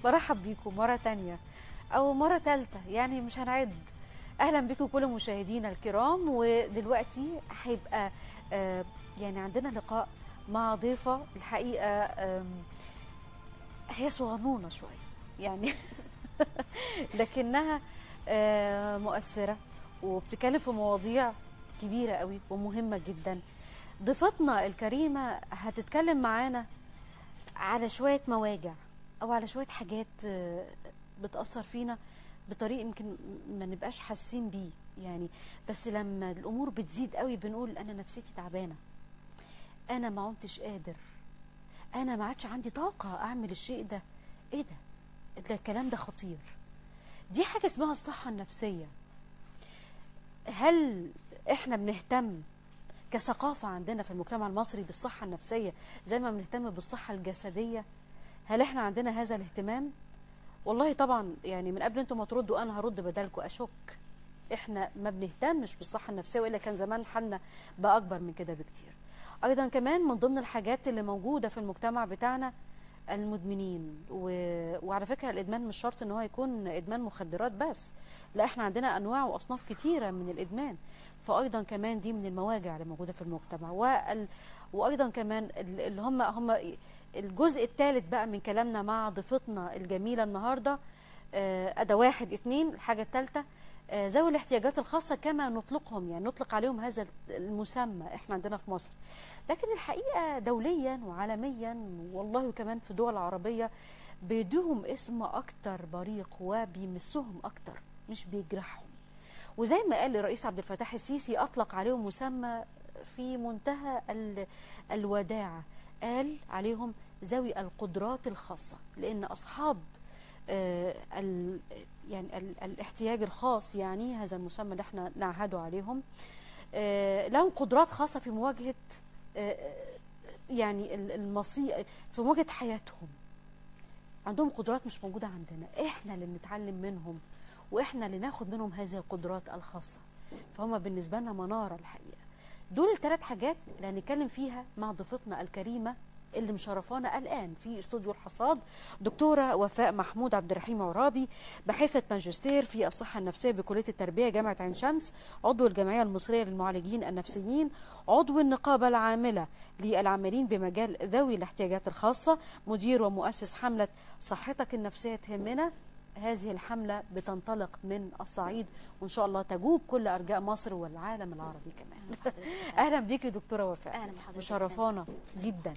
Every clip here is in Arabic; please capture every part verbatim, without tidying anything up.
برحب بيكم مرة تانية أو مرة تالتة، يعني مش هنعد. أهلا بكم كل مشاهدينا الكرام. ودلوقتي هيبقى آه يعني عندنا لقاء مع ضيفة الحقيقة آه هي صغنونة شوية يعني لكنها آه مؤثرة وبتتكلم في مواضيع كبيرة قوي ومهمة جدا. ضيفتنا الكريمة هتتكلم معانا على شوية مواجع أو على شوية حاجات بتأثر فينا بطريقة يمكن ما نبقاش حاسين بيه يعني، بس لما الأمور بتزيد قوي بنقول أنا نفسيتي تعبانة، أنا ما عدتش قادر، أنا ما عادش عندي طاقة أعمل الشيء ده. إيه ده؟ ده الكلام ده خطير. دي حاجة اسمها الصحة النفسية. هل إحنا بنهتم كثقافة عندنا في المجتمع المصري بالصحة النفسية زي ما بنهتم بالصحة الجسدية؟ هل احنا عندنا هذا الاهتمام؟ والله طبعا يعني من قبل انتم ما تردوا انا هرد بدالكم. اشك احنا ما بنهتمش بالصحة النفسية، وإلا كان زمان حالنا بقى اكبر من كده بكتير. ايضا كمان من ضمن الحاجات اللي موجودة في المجتمع بتاعنا المدمنين و... وعلى فكرة الادمان مش شرط ان هو يكون ادمان مخدرات بس، لا احنا عندنا انواع واصناف كتيرة من الادمان، فايضا كمان دي من المواجع اللي موجودة في المجتمع. وال... وايضا كمان اللي هم هم الجزء الثالث بقى من كلامنا مع ضيفتنا الجميلة النهاردة. أدا واحد اتنين الحاجة الثالثة ذوي الاحتياجات الخاصة كما نطلقهم، يعني نطلق عليهم هذا المسمى احنا عندنا في مصر، لكن الحقيقة دوليا وعالميا والله كمان في دول عربية بيدوهم اسم أكتر بريق وبيمسهم أكتر مش بيجرحهم. وزي ما قال الرئيس عبد الفتاح السيسي أطلق عليهم مسمى في منتهى الوداعة، قال عليهم ذوي القدرات الخاصة، لأن أصحاب آه ال يعني ال الاحتياج الخاص، يعني هذا المسمى اللي احنا نعهده عليهم، آه لهم قدرات خاصة في مواجهة آه يعني المصير في مواجهة حياتهم. عندهم قدرات مش موجودة عندنا، احنا اللي بنتعلم منهم واحنا اللي ناخد منهم هذه القدرات الخاصة، فهم بالنسبة لنا منارة الحقيقة. دول الثلاث حاجات اللي هنتكلم فيها مع ضيفتنا الكريمة اللي مشرفانا الآن في استوديو الحصاد، دكتورة وفاء محمود عبد الرحيم عرابي، باحثة ماجستير في الصحة النفسية بكلية التربية جامعة عين شمس، عضو الجمعية المصرية للمعالجين النفسيين، عضو النقابة العاملة للعاملين بمجال ذوي الاحتياجات الخاصة، مدير ومؤسس حملة صحتك النفسية تهمنا. هذه الحملة بتنطلق من الصعيد وإن شاء الله تجوب كل أرجاء مصر والعالم العربي كمان. أهلا بيكي دكتورة وفاء، أهلا بحضرتك، مشرفانا جدا.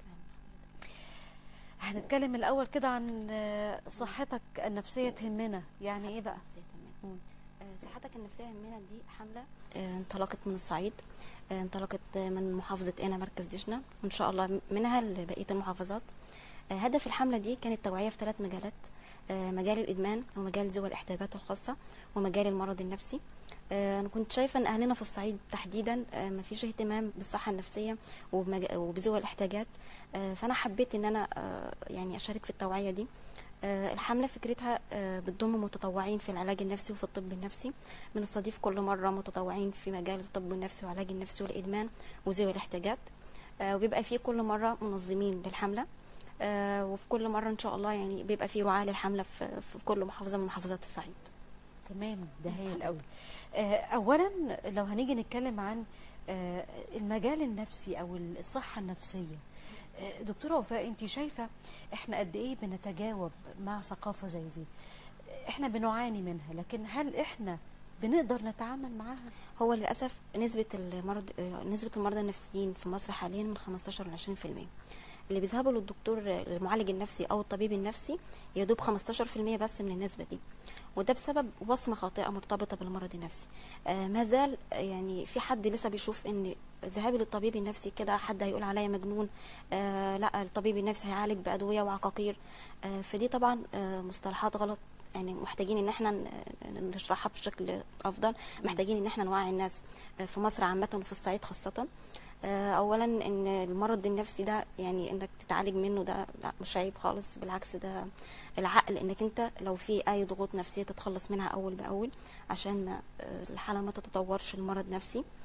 هنتكلم الأول كده عن صحتك النفسية تهمنا، يعني إيه بقى؟ صحتك النفسية تهمنا دي حملة انطلقت من الصعيد، انطلقت من محافظة قنا مركز دجلة وإن شاء الله منها لبقية المحافظات. هدف الحملة دي كانت توعية في ثلاث مجالات: مجال الإدمان ومجال ذوي الاحتياجات الخاصة ومجال المرض النفسي. أنا كنت شايفة أن أهلنا في الصعيد تحديدا ما فيش اهتمام بالصحة النفسية وبذوي الاحتياجات، فأنا حبيت أن أنا يعني أشارك في التوعية دي. الحملة فكرتها بتضم متطوعين في العلاج النفسي وفي الطب النفسي، بنستضيف كل مرة متطوعين في مجال الطب النفسي والعلاج النفسي والإدمان وذوي الاحتياجات، وبيبقى فيه كل مرة منظمين للحملة، وفي كل مرة إن شاء الله يعني بيبقى فيه رعاة للحملة في كل محافظة من محافظات الصعيد. تمام، ده هايل قوي. اولا لو هنيجي نتكلم عن المجال النفسي او الصحه النفسيه، دكتوره وفاء انت شايفه احنا قد ايه بنتجاوب مع ثقافه زي دي؟ احنا بنعاني منها، لكن هل احنا بنقدر نتعامل معاها؟ هو للاسف نسبه المرض نسبه المرضى النفسيين في مصر حاليا من خمستاشر ل عشرين بالمية. اللي بيذهبوا للدكتور المعالج النفسي او الطبيب النفسي يدوب خمستاشر بالمية بس من النسبه دي، وده بسبب وصمه خاطئه مرتبطه بالمرض النفسي. آه ما زال يعني في حد لسه بيشوف ان ذهابي للطبيب النفسي كده حد هيقول عليا مجنون، آه لا الطبيب النفسي هيعالج بادويه وعقاقير. آه فدي طبعا آه مصطلحات غلط، يعني محتاجين ان احنا نشرحها بشكل افضل، محتاجين ان احنا نوعي الناس في مصر عامه وفي الصعيد خاصه. اولا ان المرض النفسي ده يعني انك تتعالج منه ده لا مش عيب خالص، بالعكس ده العقل انك انت لو في اي ضغوط نفسيه تتخلص منها اول باول عشان الحاله ما تتطورش لمرض نفسي.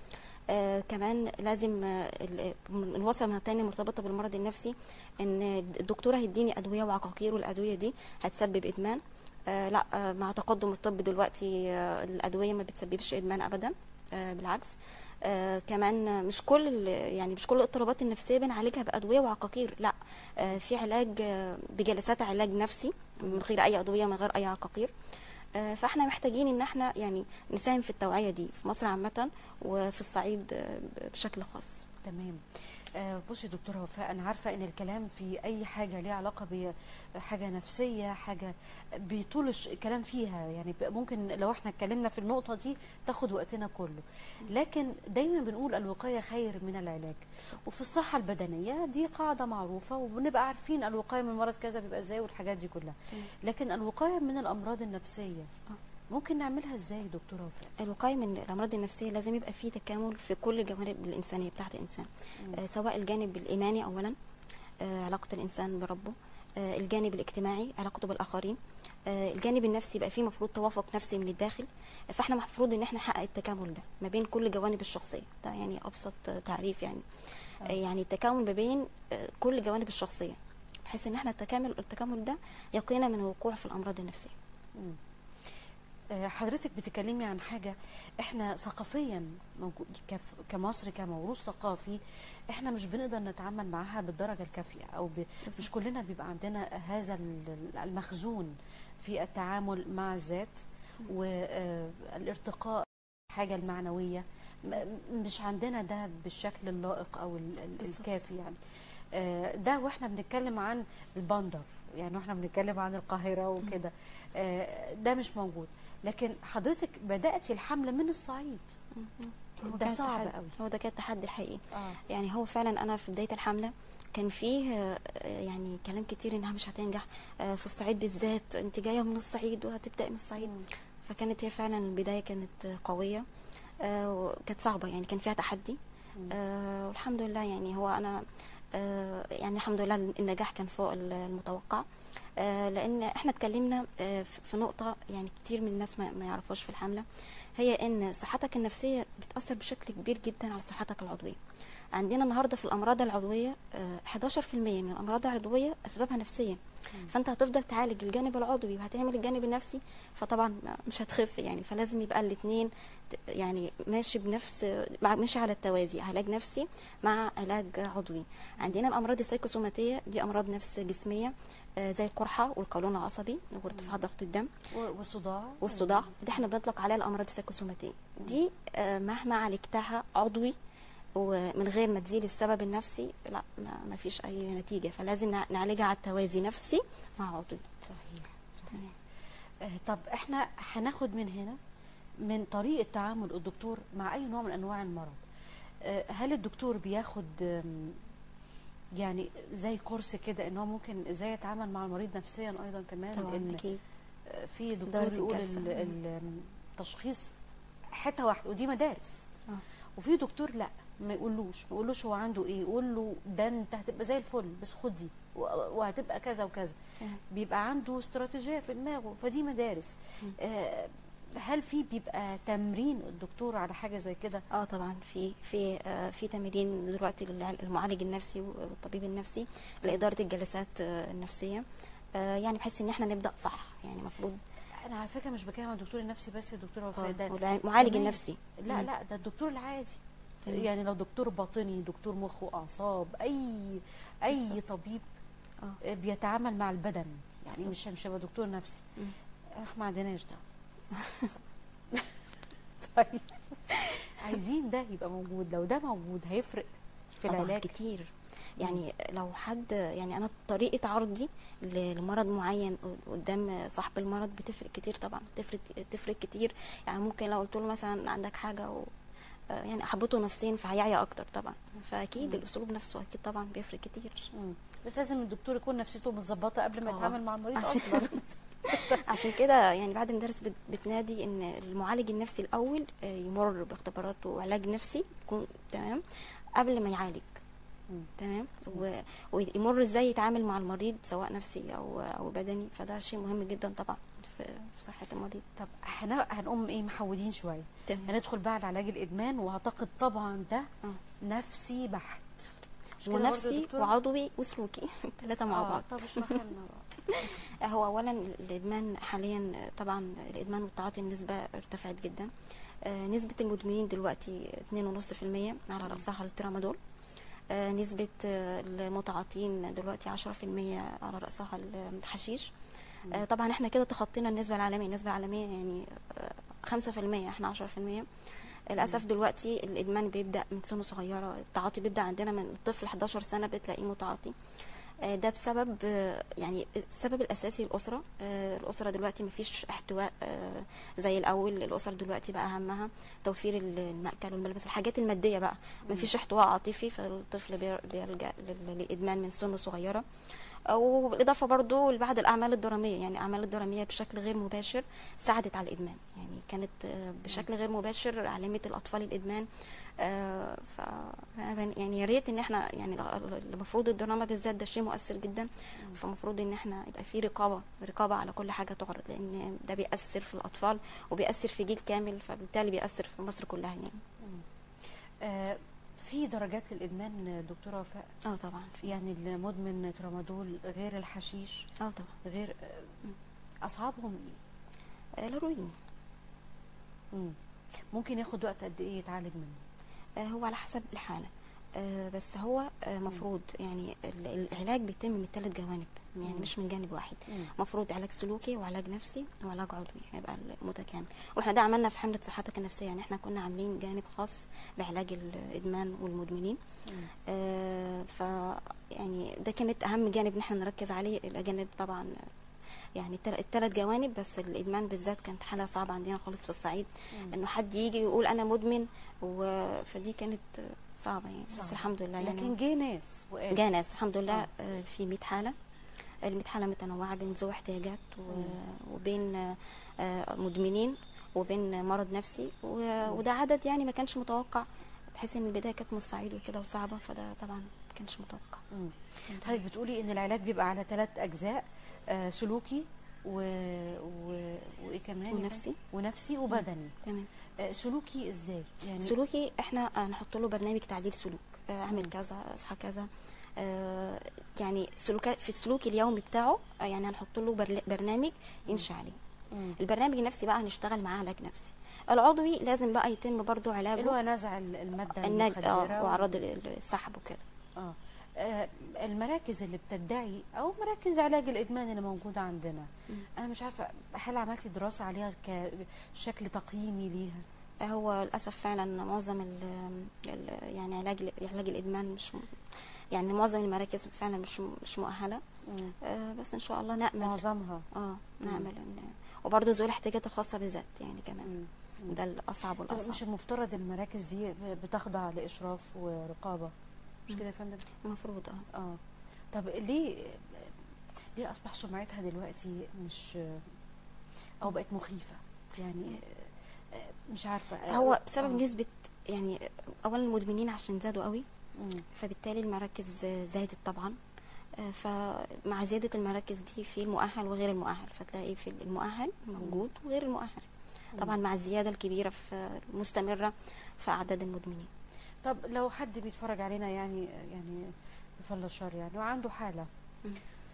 آه كمان لازم آه ال- الوصفه الثانيه مرتبطه بالمرض النفسي، ان الدكتوره هيديني ادويه وعقاقير، والادويه دي هتسبب ادمان. آه لا، آه مع تقدم الطب دلوقتي آه الادويه ما بتسببش ادمان ابدا، آه بالعكس. آه كمان مش كل ال- يعني مش كل الاضطرابات النفسيه بنعالجها بادويه وعقاقير، لا. آه في علاج آه بجلسات علاج نفسي من غير اي ادويه، من غير اي عقاقير. آه فاحنا محتاجين ان احنا يعني نساهم في التوعيه دي في مصر عامه، وفي الصعيد آه بشكل خاص. تمام. آه، بصي يا دكتورة وفاء، أنا عارفة إن الكلام في أي حاجة ليها علاقة بحاجة نفسية، حاجة بيطول الش- الكلام فيها، يعني ب- ممكن لو احنا اتكلمنا في النقطة دي تاخد وقتنا كله، لكن دايما بنقول الوقاية خير من العلاج. وفي الصحة البدنية دي قاعدة معروفة، وبنبقى عارفين الوقاية من مرض كذا بيبقى ازاي والحاجات دي كلها. تمام. لكن الوقاية من الأمراض النفسية آه. ممكن نعملها ازاي دكتورة وفاء؟ الوقاية من الأمراض النفسية لازم يبقى فيه تكامل في كل الجوانب الإنسانية بتاعت الإنسان. آه سواء الجانب الإيماني أولا، آه علاقة الإنسان بربه، آه الجانب الاجتماعي علاقته بالآخرين، آه الجانب النفسي يبقى فيه مفروض توافق نفسي من الداخل. آه فاحنا المفروض ان احنا نحقق التكامل ده ما بين كل جوانب الشخصية. ده يعني أبسط آه تعريف يعني. آه يعني التكامل ما بين آه كل جوانب الشخصية، بحيث ان احنا التكامل التكامل ده يقينا من الوقوع في الأمراض النفسية. مم. آه، حضرتك بتكلمي عن حاجة احنا ثقافيا موجود كف- كمصر كموروث ثقافي، احنا مش بنقدر نتعامل معاها بالدرجة الكافية، او ب... مش كلنا بيبقى عندنا هذا ال- المخزون في التعامل مع الذات والارتقاء الحاجة المعنوية. م- مش عندنا ده بالشكل اللائق او ال- ال- بالظبط. الكافي يعني. آه، ده واحنا بنتكلم عن البندر، يعني واحنا بنتكلم عن القاهرة وكده، آه، ده مش موجود. لكن حضرتك بدأتي الحملة من الصعيد، هو ده كان صعب التحدي- قوي. هو ده كان التحدي الحقيقي. اه يعني هو فعلا انا في بدايه الحمله كان فيه آه، يعني كلام كتير انها مش هتنجح، آه، في الصعيد بالذات، انت جايه من الصعيد وهتبداي من الصعيد. مم. فكانت هي فعلا البدايه كانت آه، قويه، آه، وكانت صعبه، يعني كان فيها تحدي. مم. آه، والحمد لله يعني هو انا آه، يعني الحمد لله النجاح كان فوق المتوقع. آه، لان احنا اتكلمنا آه، في في نقطه يعني كتير من الناس ما ما يعرفوش في الحمله، هي ان صحتك النفسيه بتاثر بشكل كبير جدا على صحتك العضويه. عندنا النهارده في الامراض العضويه آه، احداشر في المية من الامراض العضويه اسبابها نفسيه. مم. فانت هتفضل تعالج الجانب العضوي وهتعمل الجانب النفسي، فطبعا مش هتخف يعني. فلازم يبقى الاثنين يعني ماشي بنفس مع- ماشي على التوازي، علاج نفسي مع علاج عضوي. عندنا الامراض السيكوسوماتيه دي امراض نفس جسميه، آه، زي القرحه والقولون العصبي وارتفاع ضغط الدم و- والصداع والصداع. دي احنا بنطلق عليها الامراض السيكوسوماتيه. دي آه، مهما عالجتها عضوي ومن غير ما تزيل السبب النفسي، لا ما ما فيش اي نتيجه. فلازم نع- نعالجها على التوازي نفسي مع عضوي. صحيح صحيح. آه، طب احنا هناخد من هنا من طريقة تعامل الدكتور مع أي نوع من أنواع المرض. آه، هل الدكتور بياخد آم، يعني زي كورس كده ان هو ممكن ازاي يتعامل مع المريض نفسيا ايضا كمان؟ طبعا لان اكيد. آه، في دكتور إدارة يقول الجلسة. ال- ال- التشخيص حته واحده ودي مدارس، آه. وفي دكتور لا ما يقولوش ما يقولوش هو عنده ايه، يقول له ده انت هتبقى زي الفل بس خد دي و- وهتبقى كذا وكذا. آه. بيبقى عنده استراتيجيه في دماغه، فدي مدارس. مم. آه، هل في بيبقى تمرين الدكتور على حاجه زي كده؟ اه طبعا في في آه في تمارين دلوقتي للمعالج النفسي والطبيب النفسي لاداره الجلسات آه النفسيه، آه يعني بحيث ان احنا نبدا صح. يعني المفروض انا على فكره مش بتكلم عن الدكتور النفسي بس يا دكتوره وفاء، ده المعالج كمان. النفسي. لا مم. لا ده الدكتور العادي، تمام. يعني لو دكتور باطني، دكتور مخ واعصاب، اي اي بالظبط. طبيب اه بيتعامل مع البدن، يعني بالظبط. مش مش هيبقى دكتور نفسي. مم. احنا ما عندناش ده. طيب عايزين ده يبقى موجود، لو ده موجود هيفرق في طبعا العلاج كتير. يعني لو حد يعني انا طريقه عرضي لمرض معين قدام صاحب المرض بتفرق كتير طبعا، بتفرق تفرق كتير. يعني ممكن لو قلت له مثلا عندك حاجه و يعني احبطه نفسيا فهيعيا اكتر طبعا. فاكيد مم. الاسلوب نفسه اكيد طبعا بيفرق كتير. مم. بس لازم الدكتور يكون نفسيته متظبطه قبل ما آه. يتعامل مع المريض عشان- اصلا. عشان كده يعني بعد المدرس بت- بتنادي ان المعالج النفسي الاول آه، يمر باختبارات وعلاج نفسي يكون تمام قبل ما يعالج. مم. تمام. و- ويمر ازاي يتعامل مع المريض سواء نفسي او او بدني. فده شيء مهم جدا طبعا في في صحه المريض. طب احنا هنقوم ايه محودين شويه، تمام. هندخل بقى على علاج الادمان، واعتقد طبعا ده اه نفسي بحت، مش كده برضه يا ونفسي دكتورة؟ وعضوي وسلوكي الثلاثه مع اه بعض. طب اشرحي لنا بقى. هو اولا الادمان حاليا طبعا الادمان والتعاطي النسبه ارتفعت جدا. آه، نسبه المدمنين دلوقتي اتنين ونص في المية على راسها الترامادول. آه، نسبه آه، المتعاطين دلوقتي عشرة في المية على راسها الحشيش. آه، طبعا احنا كده تخطينا النسبه العالميه. النسبه العالميه يعني آه، خمسة في المية، احنا عشرة في المية. للاسف دلوقتي الادمان بيبدا من سن صغيره. التعاطي بيبدا عندنا من الطفل حداشر سنه بتلاقيه متعاطي. آه، ده بسبب آه، يعني السبب الاساسي الاسره. آه، الاسره دلوقتي مفيش احتواء آه، زي الاول. الاسر دلوقتي بقى اهمها توفير المأكل والملبس، الحاجات الماديه بقى. مفيش احتواء عاطفي، فالطفل بير- بيلجأ لل- للادمان من سن صغيره. وبالاضافه برضو لبعض الاعمال الدراميه، يعني الاعمال الدراميه بشكل غير مباشر ساعدت على الادمان، يعني كانت آه، بشكل غير مباشر علمت الاطفال الادمان. آه، ف يعني يا ريت ان احنا يعني المفروض الدراما بالذات ده شيء مؤثر جدا. فالمفروض ان احنا يبقى في رقابه رقابه على كل حاجه تعرض، لان ده بيأثر في الاطفال وبيأثر في جيل كامل، فبالتالي بيأثر في مصر كلها يعني. آه في درجات للادمان دكتوره وفاء؟ اه طبعا في. يعني المدمن ترامادول غير الحشيش اه طبعا. غير آه، اصعبهم ايه؟ آه، الهيروين. مم. ممكن ياخد وقت قد ايه يتعالج منه؟ آه، هو على حسب الحالة. آه، بس هو آه، مفروض يعني ال- العلاج بيتم من ثلاث جوانب، يعني مم. مش من جانب واحد. مم. مفروض علاج سلوكي وعلاج نفسي وعلاج عضوي، هيبقى متكامل. واحنا ده عملنا في حملة صحتك النفسية، يعني احنا كنا عاملين جانب خاص بعلاج الادمان والمدمنين. مم. آه، ف يعني ده كانت اهم جانب ان احنا نركز عليه. الاجانب طبعا يعني الثلاث جوانب، بس الادمان بالذات كانت حاله صعبه عندنا خالص في الصعيد. مم. انه حد يجي يقول انا مدمن، و... فدي كانت صعبه يعني. بس صعبة. الحمد لله يعني لكن جه ناس وقال جا ناس الحمد لله. آه. آه، في مية حاله. ال مية حاله متنوعه بين ذوي احتياجات و... وبين آه، مدمنين وبين مرض نفسي، و... وده عدد يعني ما كانش متوقع، بحيث ان البدايه كانت من الصعيد وكده وصعبه، فده طبعا ما كانش متوقع. مم. حضرتك بتقولي ان العلاج بيبقى على ثلاث اجزاء، آه سلوكي و... و... وايه كمان؟ ونفسي. ونفسي وبدني. تمام. آه سلوكي ازاي يعني؟ سلوكي احنا هنحط له برنامج تعديل سلوك. آه، اعمل مم. كذا، اصحى كذا. آه، يعني سلوكات في السلوك اليومي بتاعه. آه، يعني هنحط له برل- برنامج يمشي عليه. مم. البرنامج النفسي بقى هنشتغل معاه علاج نفسي. العضوي لازم بقى يتم برضو اللي علاجه. هو نزع الماده النج... المخدره اه واعراض ال- السحب وكده. آه. اه المراكز اللي بتدعي او مراكز علاج الادمان اللي موجوده عندنا، مم. انا مش عارفه هل عملتي دراسه عليها كشكل تقييمي ليها؟ هو للاسف فعلا معظم ال ال يعني علاج علاج الادمان مش م- يعني معظم المراكز فعلا مش م- مش مؤهله. مم. آه، بس ان شاء الله نامل. معظمها. اه نامل ان وبرضه ذوي الاحتياجات الخاصه بالذات يعني كمان. مم. مم. ده الاصعب طب والاصعب. مش المفترض المراكز دي بتخضع لاشراف ورقابه؟ مش مم. كده يا فندم؟ المفروض اه. اه طب ليه ليه اصبح سمعتها دلوقتي مش او بقت مخيفه يعني؟ آه، مش عارفه. هو بسبب آه. نسبه يعني اولا المدمنين عشان زادوا قوي، مم. فبالتالي المراكز زادت طبعا. آه، فمع زياده المراكز دي في المؤهل وغير المؤهل، فتلاقي في المؤهل موجود وغير المؤهل طبعا، مع الزياده الكبيره في المستمره في اعداد المدمنين. طب لو حد بيتفرج علينا يعني يعني بفضل الشر يعني وعنده حاله مم.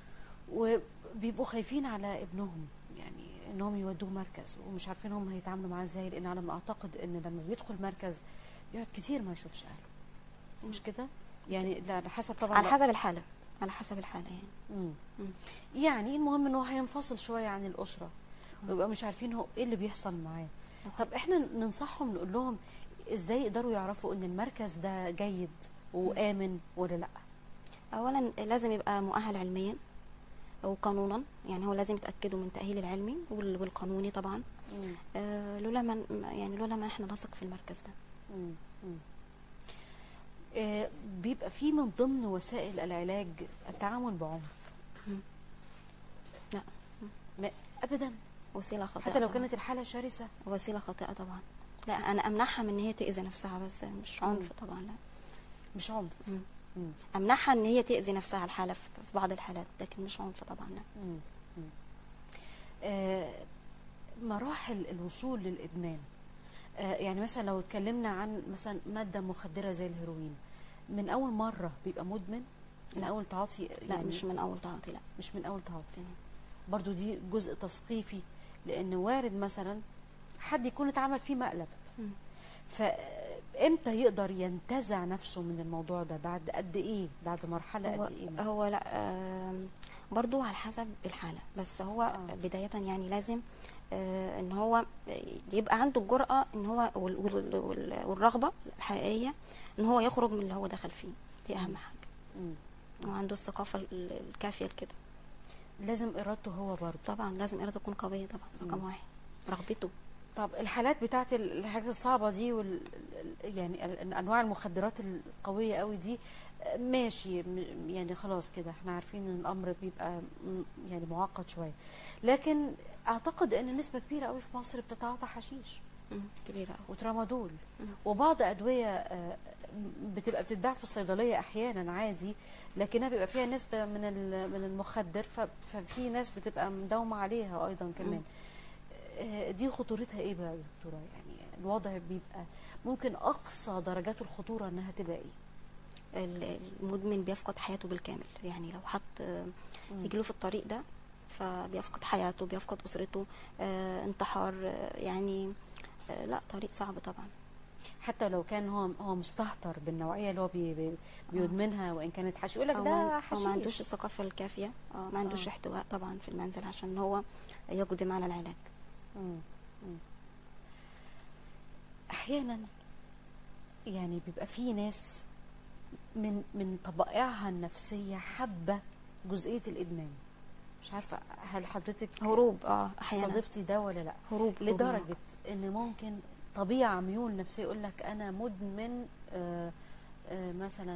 وبيبقوا خايفين على ابنهم، يعني انهم يودوه مركز ومش عارفين هم هيتعاملوا معاه ازاي، لان على ما اعتقد ان لما بيدخل مركز بيقعد كتير ما يشوفش اهله، مش كده؟ يعني لا على حسب طبعا. على حسب الحاله على حسب الحاله يعني. مم. مم. يعني المهم انه هينفصل شويه عن الاسره ويبقى مش عارفين هو ايه اللي بيحصل معاه. طب احنا ننصحهم نقول لهم ازاي يقدروا يعرفوا ان المركز ده جيد وامن ولا لا؟ اولا لازم يبقى مؤهل علميا وقانونا، يعني هو لازم يتاكدوا من تاهيل العلمي وال- والقانوني طبعا. مم. آه، لولا ما يعني لولا ما احنا نثق في المركز ده. مم. مم. آه، بيبقى في من ضمن وسائل العلاج التعامل بعنف؟ مم. لا. ما ابدا، وسيله خاطئه حتى لو طبعاً. كانت الحاله شرسه؟ وسيله خاطئه طبعا. لا انا امنعها من ان هي تاذي نفسها، بس مش عنف مم. طبعا لا. مش عنف. مم. مم. امنعها ان هي تاذي نفسها الحاله في في بعض الحالات، لكن مش عنف طبعا لا. مم. مم. آه، مراحل الوصول للادمان. آه، يعني مثلا لو اتكلمنا عن مثلا ماده مخدره زي الهيروين، من اول مره بيبقى مدمن؟ من لا. اول تعاطي لا يعني؟ مش من اول تعاطي، لا. مش من اول تعاطي. تمام. برضو دي جزء تثقيفي، لان وارد مثلا حد يكون اتعمل فيه مقلب، مم. فامتى يقدر ينتزع نفسه من الموضوع ده؟ بعد قد ايه؟ بعد مرحله هو قد ايه مثلا؟ هو لا، آم، برضو على حسب الحالة، بس هو آه. بداية يعني لازم آه، ان هو يبقى عنده الجرأة ان هو وال- وال- وال- والرغبة الحقيقية ان هو يخرج من اللي هو دخل فيه. دي اهم مم. حاجة. مم. وعنده الثقافة ال- الكافية لكده. لازم ارادته هو برضو. طبعا لازم إرادته تكون قوية، طبعا رقم مم. واحد رغبته. طب الحالات بتاعت ال- الحاجات الصعبة دي وال ال- يعني ال- انواع المخدرات القوية قوي دي، آه، ماشي، م- يعني خلاص كده احنا عارفين ان الامر بيبقى م- يعني معقد شوية، لكن اعتقد ان نسبة كبيرة قوي في مصر بتتعاطى حشيش مم، كبيرة أوي. وترامادول مم. وبعض ادوية آه، بتبقى بتتباع في الصيدلية احيانا عادي، لكنها بيبقى فيها نسبة من ال- من المخدر، ف- ففي ناس بتبقى مداومة عليها ايضا كمان. مم. آه، دي خطورتها ايه بقى يا دكتوره؟ يعني الوضع بيبقى ممكن اقصى درجات الخطوره انها تبقى ايه؟ ال- المدمن بيفقد حياته بالكامل، يعني لو حط آه، مم. رجله في الطريق ده فبيفقد حياته، بيفقد أسرته، آه، انتحار، آه، يعني آه، لا، طريق صعب طبعا. حتى لو كان هو هو مستهتر بالنوعيه اللي هو بي بي بيدمنها، وان كانت حشيش، يقول لك أو ده ما, أو حشيش. ما عندوش الثقافة الكافية، آه، ما عندوش آه. احتواء طبعا في المنزل عشان هو يقدم على العلاج. مم. مم. احيانا يعني بيبقى في ناس من من طبائعها النفسيه حابه جزئيه الادمان. مش عارفه هل حضرتك هروب، اه احيانا صادفتي ده ولا لا؟ هروب هروب من لدرجة الواقع. ان ممكن طبيعة ميول نفسية يقول لك انا مدمن آه، آه، مثلا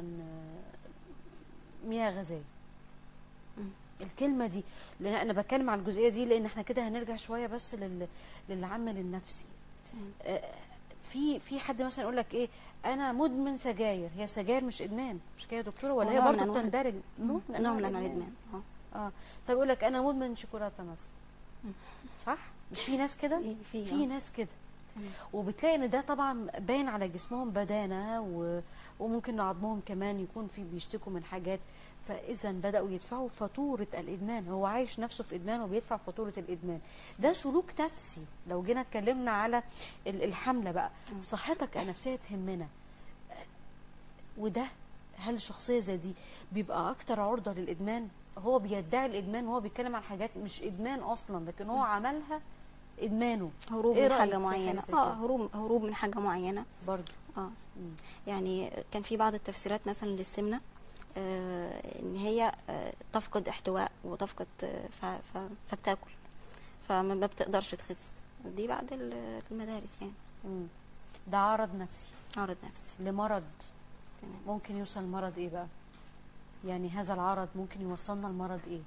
آه، مياه غازية. مم. الكلمة دي، لان انا بتكلم عن الجزئية دي لان احنا كده هنرجع شوية بس لل للعامل النفسي. تمام. آه، في في حد مثلا يقول لك ايه، انا مدمن سجاير. هي سجاير مش ادمان، مش كده يا دكتوره؟ ولا هو هي نوع من برضه أنواع- بتندرج مم. نوع من انواع الادمان. اه اه. طيب يقول لك انا مدمن شوكولاته مثلا، مم. صح؟ مش في ناس كده؟ في في في آه. ناس كده، تمام. وبتلاقي ان ده طبعا باين على جسمهم بدانه و... وممكن عظمهم كمان يكون في بيشتكوا من حاجات، فاذا بداوا يدفعوا فاتوره الادمان. هو عايش نفسه في ادمان وبيدفع فاتوره الادمان. ده سلوك نفسي. لو جينا اتكلمنا على ال- الحمله بقى، مم. صحتك النفسيه تهمنا، وده هل شخصيه زي دي بيبقى اكتر عرضه للادمان؟ هو بيدعي الادمان وهو بيتكلم عن حاجات مش ادمان اصلا، لكن هو عملها ادمانه. هروب إيه من رأيك حاجه في معينه، حاجة زي اه كده؟ هروب هروب من حاجه معينه. برضه. اه مم. يعني كان في بعض التفسيرات مثلا للسمنه، آه ان هي آه تفقد احتواء وتفقد آه ف ف فبتاكل، فما ما بتقدرش تخس. دي بعد ال- المدارس يعني. مم. ده عرض نفسي عرض نفسي. لمرض. تمام. ممكن يوصل مرض ايه بقى؟ يعني هذا العرض ممكن يوصلنا لمرض ايه؟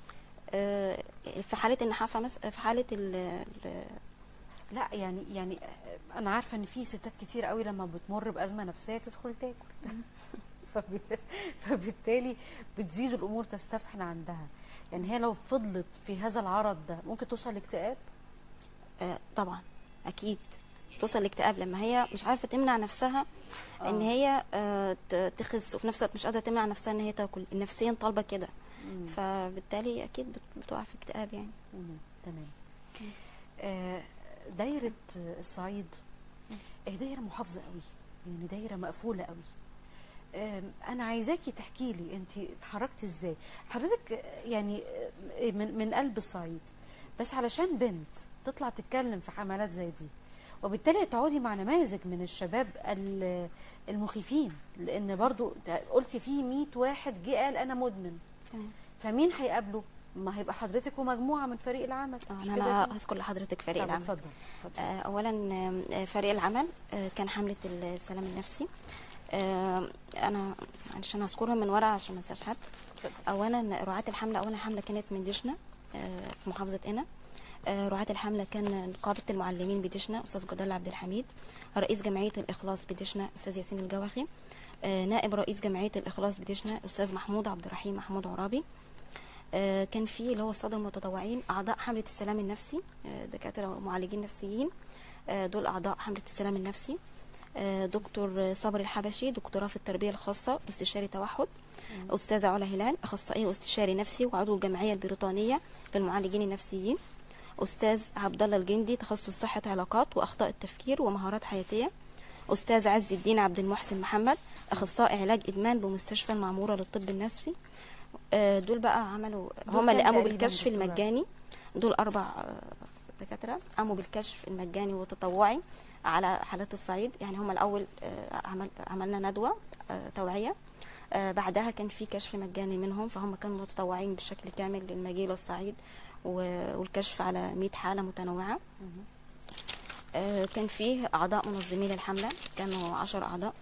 آه في حاله النحافه مثلا، في حاله ال ال- لا يعني يعني انا عارفه ان في ستات كتير قوي لما بتمر بازمه نفسيه تدخل تاكل فب- فبالتالي بتزيد الامور تستفحل عندها. يعني هي لو فضلت في هذا العرض ده ممكن توصل لاكتئاب. آه طبعا اكيد توصل لاكتئاب لما هي مش عارفه تمنع نفسها آه. ان هي آه ت- تخس، وفي نفس الوقت مش قادره تمنع نفسها ان هي تاكل، نفسيا طالبه كده، مم. فبالتالي اكيد بت- بتقع في اكتئاب يعني. مم. تمام. آه، دايرة الصعيد هي دايرة محافظة قوي، يعني دايرة مقفولة قوي. آم، أنا عايزاكي تحكي لي أنت اتحركتي إزاي حضرتك، آه، يعني آه، من من قلب الصعيد، بس علشان بنت تطلع تتكلم في حملات زي دي، وبالتالي تقعدي مع نماذج من الشباب ال- المخيفين، لأن برضو قلتي في مية واحد جه قال أنا مدمن، تمام. فمين هيقابله؟ ما هيبقى حضرتك ومجموعة من فريق العمل. آه، مش انا كده يا أنا فندم؟ هذكر لحضرتك فريق طب العمل. اتفضل اتفضل. آه، اولا آه، فريق العمل آه، كان حمله السلام النفسي. آه، انا علشان اذكرها من ورا عشان ما انساش حد. اولا رعاة الحمله، اولا الحمله كانت من دشنا آه، في محافظه قنا. آه، رعاة الحمله كان نقابه المعلمين بدشنا استاذ جدال عبد الحميد، رئيس جمعيه الاخلاص بدشنا استاذ ياسين الجوخي، آه، نائب رئيس جمعيه الاخلاص بدشنا استاذ محمود عبد الرحيم محمود عرابي، آه، كان في اللي هو الساده المتطوعين اعضاء حمله السلام النفسي، آه، دكاتره ومعالجين نفسيين، آه، دول اعضاء حمله السلام النفسي. آه، دكتور صبري الحبشي، دكتوراه في التربيه الخاصه، استشاري توحد. استاذه علا هلال، اخصائيه واستشاري نفسي وعضو الجمعيه البريطانيه للمعالجين النفسيين. استاذ عبد الله الجندي، تخصص صحه علاقات واخطاء التفكير ومهارات حياتيه. استاذ عز الدين عبد المحسن محمد، اخصائي علاج ادمان بمستشفى المعموره للطب النفسي. آه، دول بقى عملوا، دول هم اللي كام قاموا تقريباً بالكشف دكتورة؟ المجاني. دول اربع آه، دكاتره قاموا بالكشف المجاني والتطوعي على حالات الصعيد. يعني هم الاول آه، عمل عملنا ندوه آه، توعيه، آه، بعدها كان في كشف مجاني منهم، فهم كانوا متطوعين بشكل كامل للمجيء للصعيد و- والكشف على مئة حاله متنوعه. مهم. آه، كان فيه اعضاء منظمين للحمله، كانوا عشر اعضاء،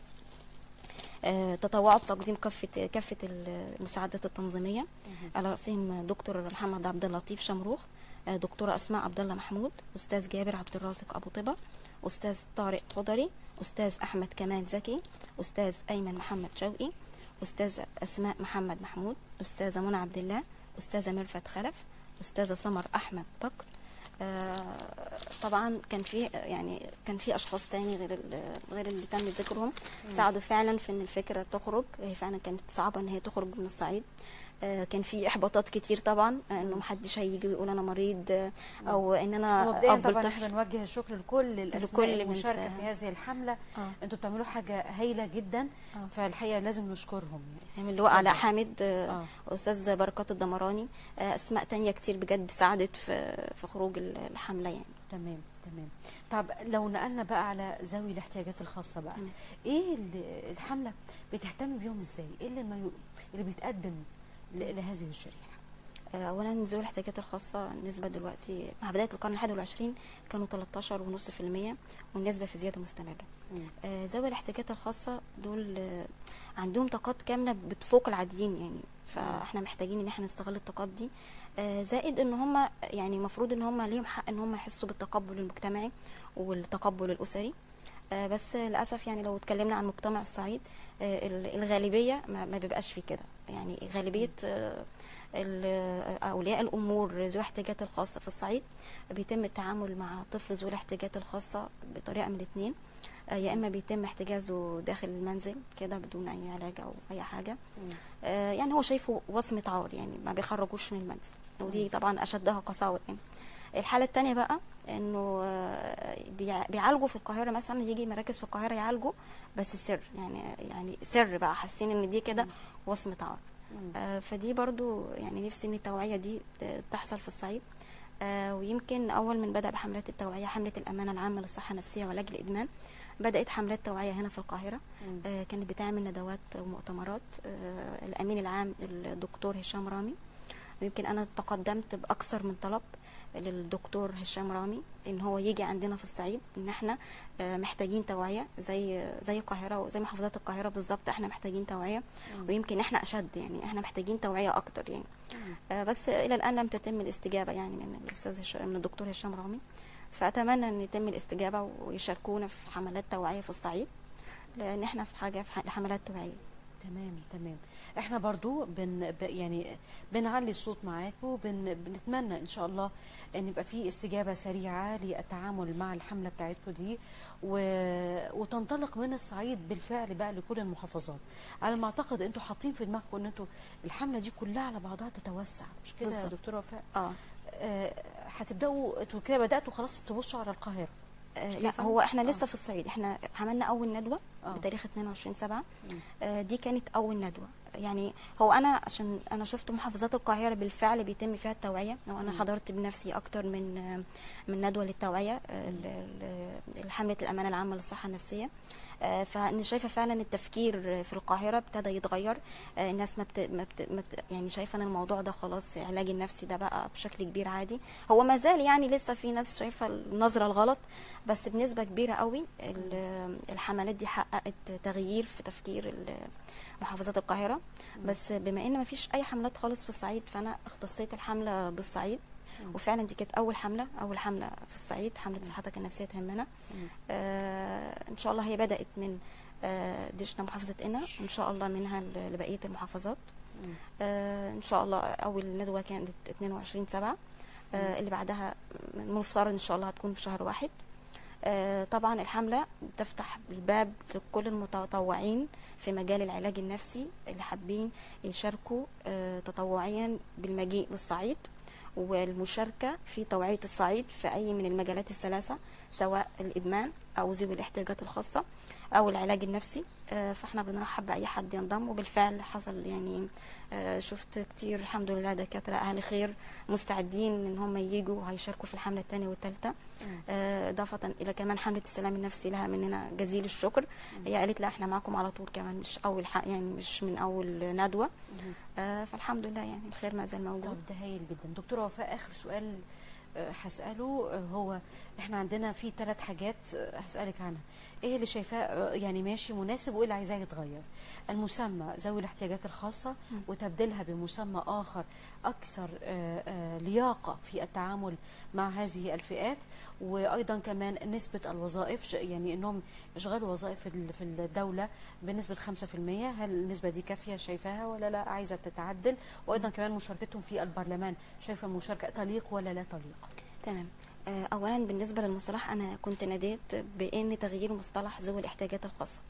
آه، تطوعوا بتقديم كافه كافه المساعدات التنظيميه. مهم. على راسهم دكتور محمد عبد اللطيف شمروخ، آه، دكتوره اسماء عبد الله محمود، استاذ جابر عبد الرازق ابو طبه، استاذ طارق خضري، استاذ احمد كمال زكي، استاذ ايمن محمد شوقي، استاذ اسماء محمد محمود، استاذه منى عبد الله، استاذه ميرفت خلف، استاذه سمر احمد بكر. آه، طبعا كان في يعني كان في اشخاص تاني غير ال- غير اللي تم ذكرهم ساعدوا فعلا في ان الفكره تخرج. هي فعلا كانت صعبه ان هي تخرج من الصعيد. آه، كان في احباطات كتير طبعا، آه، انه محدش هيجي ويقول انا مريض، آه، او ان انا ومبدئيا اب طبعا الطفل. احنا بنوجه الشكر لكل الاسماء لكل من المشاركه ساهم. في هذه الحمله. اه انتوا بتعملوا حاجه هايله جدا، آه. فالحقيقه لازم نشكرهم. من اللواء علاء اتفضل. حامد، آه، اه استاذ بركات الدمراني، آه، اسماء تانية كتير بجد ساعدت في في خروج الحمله يعني. تمام تمام. طب لو نقلنا بقى على ذوي الاحتياجات الخاصه بقى، تمام. ايه اللي الحمله بتهتم بيهم ازاي؟ ايه اللي ما ي... اللي بيتقدم ل- لهذه الشريحه؟ آه، اولا ذوي الاحتياجات الخاصه النسبه دلوقتي مع بدايه القرن الحادي والعشرين كانوا تلتاشر فاصلة خمسة بالمية، والنسبه في زياده مستمره. مم. آه، ذوي الاحتياجات الخاصه دول آه، عندهم طاقات كامله بتفوق العاديين يعني، فاحنا محتاجين ان احنا نستغل الطاقات دي. آه، زائد ان هم يعني المفروض ان هم ليهم حق ان هم يحسوا بالتقبل المجتمعي والتقبل الاسري. آه، بس للاسف يعني لو اتكلمنا عن مجتمع الصعيد، آه، ال- الغالبيه ما ما بيبقاش في كده. يعني غالبيه آه، ال- اولياء الامور ذوي الاحتياجات الخاصه في الصعيد بيتم التعامل مع طفل ذو الاحتياجات الخاصه بطريقه من الاثنين. يا اما بيتم احتجازه داخل المنزل كده بدون اي علاج او اي حاجه، مم. آه، يعني هو شايفه وصمه عار، يعني ما بيخرجوش من المنزل، ودي طبعا اشدها قساوه يعني. الحاله الثانيه بقى انه آه، بيع- بيعالجوا في القاهره مثلا، يجي مراكز في القاهره يعالجوا بس سر، يعني يعني سر بقى حاسين ان دي كده وصمه عار. مم. آه، فدي برضو يعني نفسي ان التوعيه دي ت- تحصل في الصعيد. آه، ويمكن اول من بدا بحملات التوعيه حمله الامانه العامه للصحه النفسيه وعلاج الادمان، بدات حملات توعيه هنا في القاهره. مم. آه، كانت بتعمل ندوات ومؤتمرات. آه، الامين العام الدكتور هشام رامي، ويمكن انا تقدمت باكثر من طلب للدكتور هشام رامي ان هو يجي عندنا في الصعيد، ان احنا آه، محتاجين توعيه زي زي القاهره وزي محافظات القاهره بالظبط، احنا محتاجين توعيه، مم. ويمكن احنا اشد، يعني احنا محتاجين توعيه اكتر يعني. مم. آه، بس الى الان لم تتم الاستجابه يعني من الاستاذ هش- من الدكتور هشام رامي، فاتمنى ان يتم الاستجابه ويشاركونا في حملات توعيه في الصعيد، لان احنا في حاجه في ح- حملات توعيه. تمام تمام. احنا برضو بن ب- يعني بنعلي الصوت معاكم، وبن بنتمنى ان شاء الله ان يبقى في استجابه سريعه للتعامل مع الحمله بتاعتكم دي، و... وتنطلق من الصعيد بالفعل بقى لكل المحافظات. على ما اعتقد انتوا حاطين في دماغكم ان انتوا الحمله دي كلها على بعضها تتوسع، مش كده يا بالظبط. دكتوره وفاء؟ اه آه، هتبداوا انتوا كده بداتوا خلاص تبصوا على القاهره؟ آه، مش لا كده؟ هو احنا آه. لسه في الصعيد، احنا عملنا اول ندوه آه. بتاريخ اتنين وعشرين سبعة. مم. آه، دي كانت اول ندوه. يعني هو انا عشان انا شفت محافظات القاهره بالفعل بيتم فيها التوعيه، وانا مم. حضرت بنفسي اكتر من آه، من ندوه للتوعيه، آه، ل- ل- لحمله الامانه العامه للصحه النفسيه. آه، فانا شايفه فعلا التفكير في القاهره ابتدى يتغير. آه، الناس ما بت... ما بت... ما بت... يعني شايفه ان الموضوع ده خلاص، العلاج النفسي ده بقى بشكل كبير عادي. هو ما زال يعني لسه في ناس شايفه النظره الغلط، بس بنسبه كبيره قوي ال- الحملات دي حققت تغيير في تفكير ال- محافظات القاهره. بس بما ان ما فيش اي حملات خالص في الصعيد، فانا اختصيت الحمله بالصعيد، مم. وفعلا دي كانت اول حمله اول حمله في الصعيد، حمله صحتك النفسيه تهمنا. مم. آه ان شاء الله هي بدات من آه دشنا محافظه قنا، وان شاء الله منها ل- لبقيه المحافظات. آه ان شاء الله اول ندوه كانت اتنين وعشرين سبعة، آه اللي بعدها المفترض ان شاء الله هتكون في شهر واحد. آه طبعا الحمله تفتح الباب لكل المتطوعين في مجال العلاج النفسي اللي حابين يشاركوا آه تطوعيا بالمجيء للصعيد، والمشاركة في توعية الصعيد في أي من المجالات الثلاثة، سواء الإدمان أو ذوي الاحتياجات الخاصة أو العلاج النفسي. آه، فاحنا بنرحب بأي حد ينضم، وبالفعل حصل يعني آه، شفت كتير الحمد لله دكاترة أهل خير مستعدين إن هم ييجوا وهيشاركوا في الحملة الثانية والثالثة. آه، إضافة إلى كمان حملة السلام النفسي لها مننا جزيل الشكر. هي قالت لا احنا معاكم على طول كمان، مش أول حق يعني مش من أول ندوة. آه، فالحمد لله يعني الخير ما زال موجود. طب ده هايل جدا. دكتوره وفاء، اخر سؤال آه، هساله آه، هو احنا عندنا في ثلاث حاجات آه، هسالك عنها. ايه اللي شايفاه آه، يعني ماشي مناسب، وايه اللي عايزاه يتغير؟ المسمى ذوي الاحتياجات الخاصه وتبديلها بمسمى اخر اكثر آه، آه، لياقه في التعامل مع هذه الفئات، وايضا كمان نسبه الوظائف، ش- يعني انهم يشغلوا وظائف في ال- في الدوله بنسبه خمسة في المية. هل النسبه دي كافيه شايفاها ولا لا عايزه تتعدل؟ وايضا كمان مشاركتهم في البرلمان، شايفه المشاركه تليق ولا لا تليق؟ تمام. آه، اولا بالنسبه للمصطلح انا كنت ناديت بان تغيير مصطلح ذوي الاحتياجات الخاصه.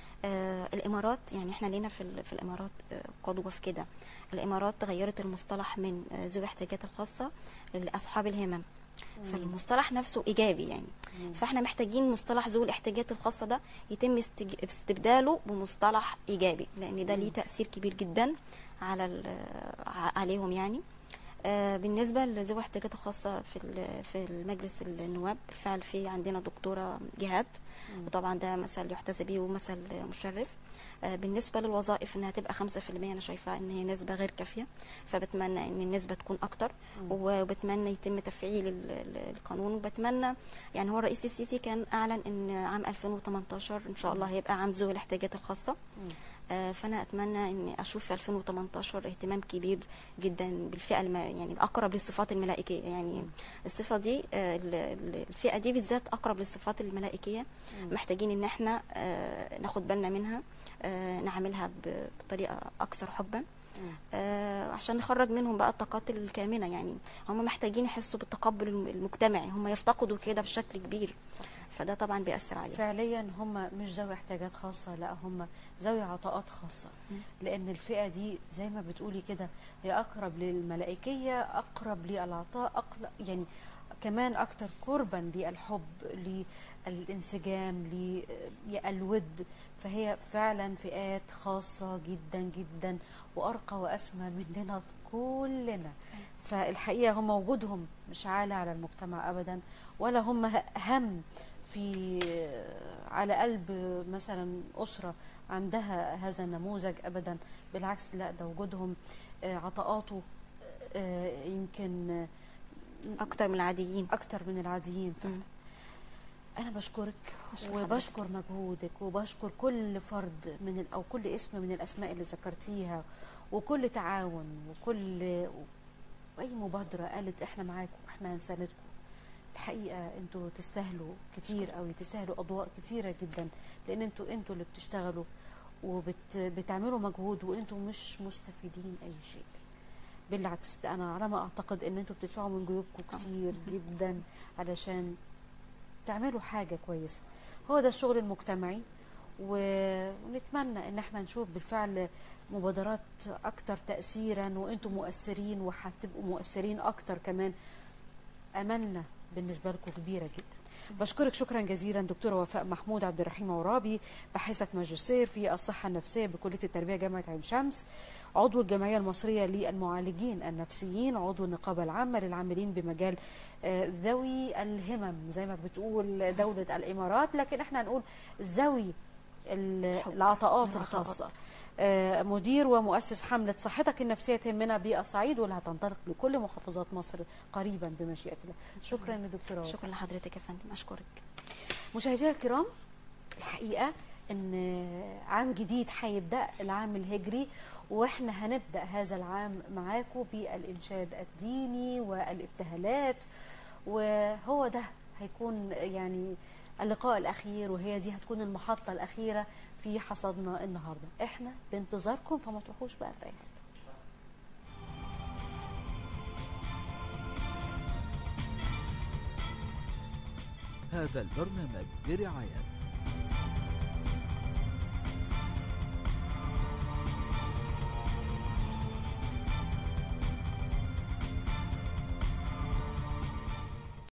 آه الامارات يعني احنا لينا في, ال- في الامارات آه، قدوه في كده. الامارات غيرت المصطلح من آه، ذوي الاحتياجات الخاصه لاصحاب الهمم. فالمصطلح نفسه ايجابي يعني. فاحنا محتاجين مصطلح ذوي الاحتياجات الخاصه ده يتم استج- استبداله بمصطلح ايجابي، لان ده ليه تاثير كبير جدا على ال- ع- عليهم يعني. آه، بالنسبه لذوي الاحتياجات الخاصه في ال- في المجلس النواب بالفعل في عندنا دكتوره جهاد، وطبعا ده مثل يحتذى به ومثل مشرف. آه، بالنسبه للوظائف انها تبقى خمسة في المية، انا شايفه ان هي نسبه غير كافيه، فبتمنى ان النسبه تكون اكتر، وبتمنى يتم تفعيل ال- ال- القانون. وبتمنى يعني هو الرئيس السيسي كان اعلن ان عام ألفين وتمنتاشر ان شاء الله هيبقى عام ذوي الاحتياجات الخاصه. آه، فانا اتمنى ان اشوف في ألفين وتمنتاشر اهتمام كبير جدا بالفئه الم... يعني الاقرب للصفات الملائكيه يعني. الصفه دي آه، ال- ال- الفئه دي بالذات اقرب للصفات الملائكيه، محتاجين ان احنا آه، ناخد بالنا منها، آه، نعملها ب- بطريقه اكثر حبا، آه، عشان نخرج منهم بقى الطاقات الكامنه يعني. هم محتاجين يحسوا بالتقبل الم- المجتمعي، هم يفتقدوا كده بشكل كبير، فده طبعا بيأثر عليهم. فعليا هم مش ذوي احتياجات خاصة، لا هم ذوي عطاءات خاصة. لأن الفئة دي زي ما بتقولي كده هي أقرب للملائكية، أقرب للعطاء، أقل يعني كمان أكتر قربا للحب، للانسجام، للود. فهي فعلا فئات خاصة جدا جدا، وأرقى وأسمى مننا كلنا. فالحقيقة هم وجودهم مش عالة على المجتمع أبدا، ولا هم هم في على قلب مثلا أسرة عندها هذا النموذج أبدا. بالعكس، لا ده وجودهم آه، عطاءاته آه، يمكن آه، اكتر من العاديين. أكتر من العاديين فعلا. مم. أنا بشكرك بشكر وبشكر مجهودك، وبشكر كل فرد من ال- أو كل اسم من الأسماء اللي ذكرتيها، وكل تعاون، وكل وأي مبادرة قالت إحنا معاكم، إحنا هنساندكم. الحقيقة انتوا تستاهلوا كتير قوي، تستاهلوا أضواء كتيرة جدا، لأن انتوا انتوا اللي بتشتغلوا وبتعملوا مجهود، وانتوا مش مستفيدين أي شيء. بالعكس، ده أنا على ما أعتقد إن انتوا بتدفعوا من جيوبكم كتير جدا علشان تعملوا حاجة كويسة. هو ده الشغل المجتمعي، و- ونتمنى ان احنا نشوف بالفعل مبادرات اكتر تأثيرا، وانتم مؤثرين وهتبقوا مؤثرين اكتر كمان. املنا بالنسبة لكم كبيرة جدا. بشكرك شكرا جزيلا دكتورة وفاء محمود عبد الرحيم عرابي، باحثة ماجستير في الصحة النفسية بكلية التربية جامعة عين شمس، عضو الجمعية المصرية للمعالجين النفسيين، عضو النقابة العامة للعاملين بمجال آه، ذوي الهمم زي ما بتقول دولة الإمارات، لكن احنا هنقول ذوي ال- الحب. العطاءات العطاءات. الخاصة. آه، مدير ومؤسس حملة صحتك النفسية تهمنا بالصعيد، واللي هتنطلق لكل محافظات مصر قريبا بمشيئة الله. شكرا لدكتورة وفاء. شكرا لحضرتك يا فندم، اشكرك. مشاهدينا الكرام، الحقيقة ان عام جديد هيبدأ، العام الهجري، واحنا هنبدأ هذا العام معاكم بالإنشاد الديني والابتهالات، وهو ده هيكون يعني اللقاء الأخير، وهي دي هتكون المحطة الأخيرة في حصادنا النهاردة. احنا بانتظاركم، فما تروحوش بقى في أي حتة. هذا البرنامج برعاية